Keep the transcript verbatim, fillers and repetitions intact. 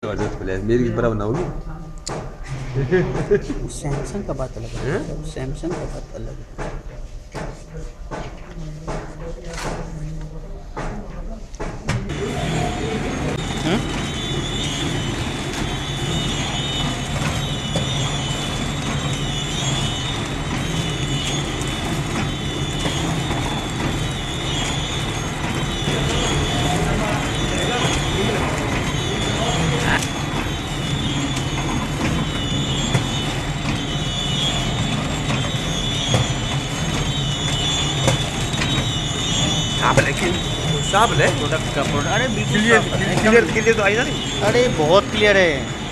जबरदस्त प्लेयर, मेरी बड़ा बनाओगी। सैमसंग का बात अलग है, सैमसंग का बात अलग है। साफ है प्रोडक्ट का प्रोडक्ट, अरे बिल्कुल क्लियर साफ है, क्लियर एकदम। क्लियर तो आई ना नहीं। अरे बहुत क्लियर है।